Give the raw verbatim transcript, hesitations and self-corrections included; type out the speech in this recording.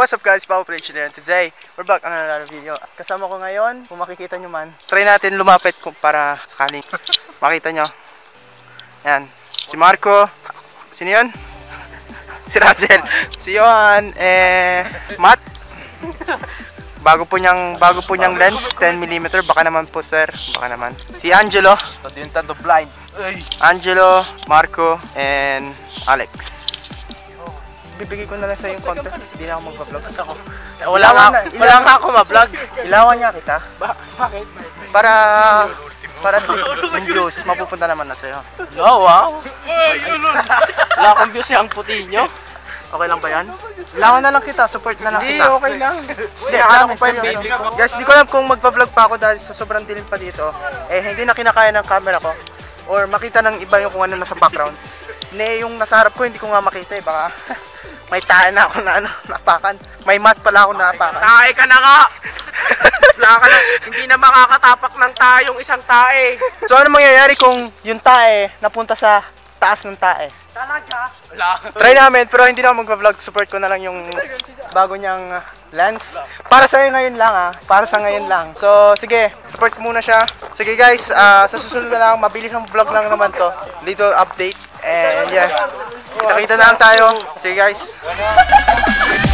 what's up guys, Pao Prediction here. Today, we're back on another video. Kasama ko ngayon, kung makikita nyo man, try natin lumapit kung para sakaling makita nyo. Yan, si Marco, sino yun? Si Russell, si Johan, eh, Matt. Bago po niyang, bago po niyang lens, ten millimeter, baka naman po sir, baka naman. Si Angelo, so din tanto blind. Angelo, Marco, and Alex. Bibigay ko na lang sa yung content, hindi na ako mag-vlog. Ako. Wala nga, wala nga ako ma-vlog. Ilawan niya kita. Ba bakit? Para para yung views mapupunta naman na sa'yo. Oh, wow. Wala akong views yung puti nyo. Okay lang ba yan? Ilawan na lang kita, support na lang Hindi, kita. okay lang. Hindi, alam ko pa yung baby ko. Guys, di ko alam kung magpa-vlog pa ako dahil sa sobrang dilim pa dito. Eh, hindi na kinakaya ng camera ko. Or makita ng iba yung kung ano nasa background. Ne, yung nasa harap ko, hindi ko nga makita eh. Baka may tae na ako na ano, napakan. May mat pala ako napakan. Tae ka na nga! Wala ka na, hindi na makakatapak ng tae yung isang tae. So ano mangyayari kung yung tae napunta sa taas ng tae? Talaga? Wala. Try namin, pero hindi na ako magpa-vlog. Support ko na lang yung bago niyang lens. Para sa ngayon lang ah. Para sa ngayon lang. So sige, support ko muna siya. Sige guys, uh, sa susunod na lang, mabilis ang vlog lang naman to. Little update. And yeah, kita-kita na lang tayo. Sige guys.